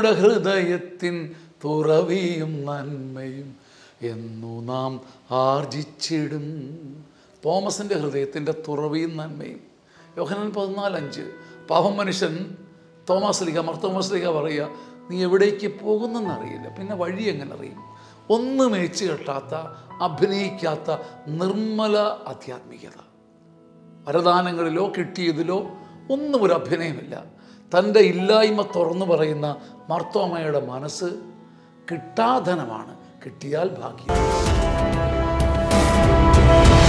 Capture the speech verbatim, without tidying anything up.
നമ്മുടെ ഹൃദയത്തിൻ തുറവിയും നന്മയും എന്നു നാം ആർജിച്ചിടും. തോമസിൻ്റെ ഹൃദയത്തിൻ്റെ തുറവിയും നന്മയും. യോഹന്നാൻ പതിനാലഞ്ച്. പാവം മനുഷ്യൻ തോമസ് ലീഗ മർത്തോമസ് ലീഗ പറയുക, നീ എവിടേക്ക് പോകുന്നെന്നറിയില്ല, പിന്നെ വഴി എങ്ങനെ അറിയും? ഒന്നും മേച്ച് കെട്ടാത്ത, അഭിനയിക്കാത്ത നിർമ്മല ആധ്യാത്മികത. വരദാനങ്ങളിലോ കിട്ടിയതിലോ ഒന്നും ഒരു അഭിനയമില്ല. തൻ്റെ ഇല്ലായ്മ തുറന്നു പറയുന്ന മർത്തോമയുടെ മനസ്സ് കിട്ടാധനമാണ്, കിട്ടിയാൽ ഭാഗ്യം.